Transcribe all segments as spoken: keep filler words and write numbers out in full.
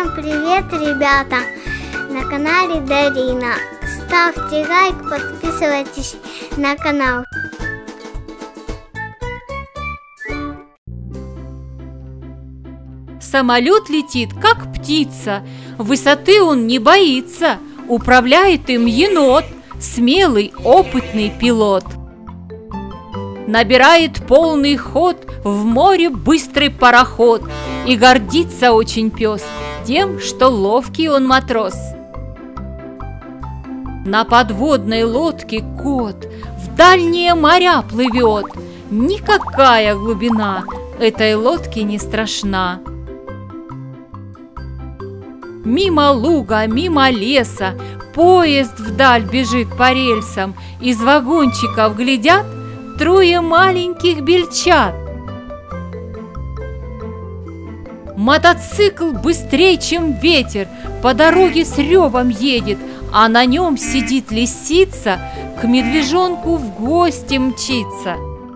Всем привет, ребята! На канале Дарина. Ставьте лайк, подписывайтесь на канал. Самолет летит, как птица, высоты он не боится, управляет им енот, смелый, опытный пилот. Набирает полный ход в море быстрый пароход, и гордится очень пес тем, что ловкий он матрос. На подводной лодке кот в дальние моря плывет, никакая глубина этой лодки не страшна. Мимо луга, мимо леса поезд вдаль бежит по рельсам, из вагончиков глядят трое маленьких бельчат. Мотоцикл быстрее, чем ветер, по дороге с ревом едет, а на нем сидит лисица, к медвежонку в гости мчится.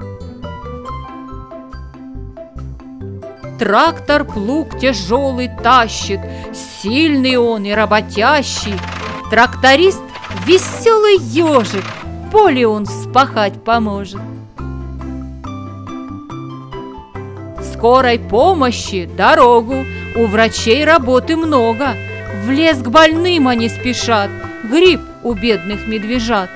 Трактор плуг тяжелый тащит, сильный он и работящий. Тракторист веселый ежик, поле он вспахать поможет. Скорой помощи дорогу, у врачей работы много. В лес к больным они спешат, грипп у бедных медвежат.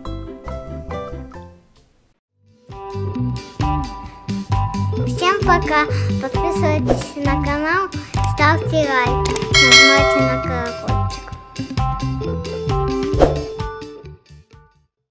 Всем пока! Подписывайтесь на канал, ставьте лайк, нажимайте на колокольчик.